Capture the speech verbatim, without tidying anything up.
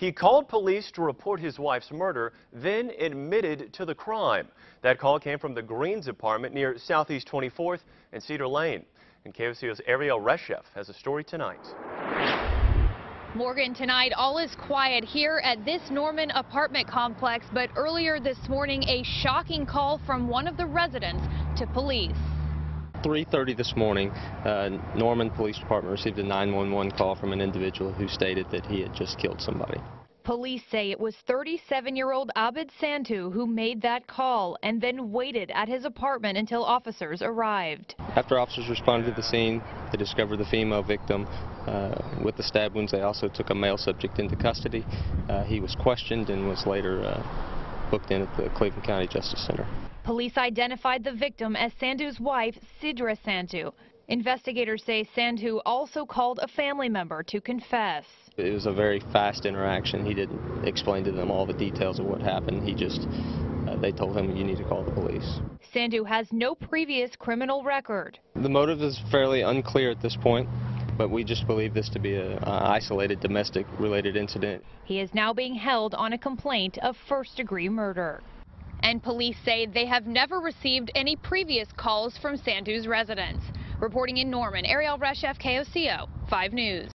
He called police to report his wife's murder, then admitted to the crime. That call came from the Greens apartment near Southeast twenty-fourth and Cedar Lane. And K O C O's Ariel Reshef has a story tonight. Morgan, tonight all is quiet here at this Norman apartment complex, but earlier this morning a shocking call from one of the residents to police. three thirty this morning, uh, Norman Police Department received a nine one one call from an individual who stated that he had just killed somebody. Police say it was thirty-seven-year-old Abid Santu who made that call and then waited at his apartment until officers arrived. After officers responded to the scene, they discovered the female victim uh, with the stab wounds. They also took a male subject into custody. Uh, he was questioned and was later uh, booked in at the Cleveland County Justice Center. Police identified the victim as Santu's wife, Sidra Santu. Investigators say Santu also called a family member to confess. It was a very fast interaction. He didn't explain to them all the details of what happened. He just, uh, they told him, you need to call the police. Santu has no previous criminal record. The motive is fairly unclear at this point, but we just believe this to be an isolated domestic related incident. He is now being held on a complaint of first-degree murder. And police say they have never received any previous calls from Santu's residence. Reporting in Norman, Ariel Reshef, K O C O, five News.